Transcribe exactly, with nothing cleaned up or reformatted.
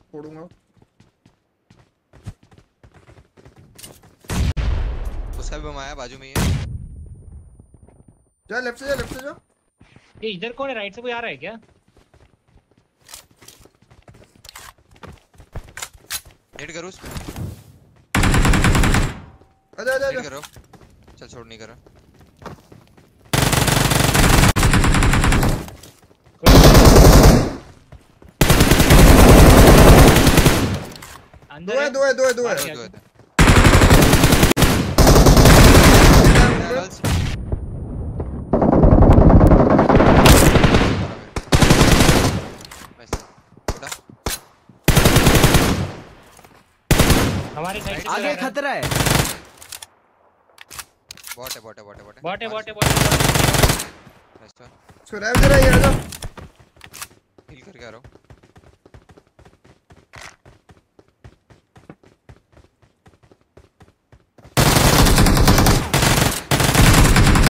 फोड़ूंगा। उसका भी बम आया, बाजू में ही है। जा लेफ्ट से, जा लेफ्ट से जा। ये इधर कौन है? राइट से कोई आ रहा है क्या? नेट करो उसको। आजा आजा नेट आजा। करो। चल छोड़, नहीं करा। अंदर दो है दो है दो है दो है। दो है, दो है। Girls. हमारी साइड से आगे खतरा है। बॉट है बॉट है बॉट है बॉट है बॉट है बॉट है बॉट है। Nice one. इसको रैप दे रहा है, ये आजा। हिल करके आ रहा हूं।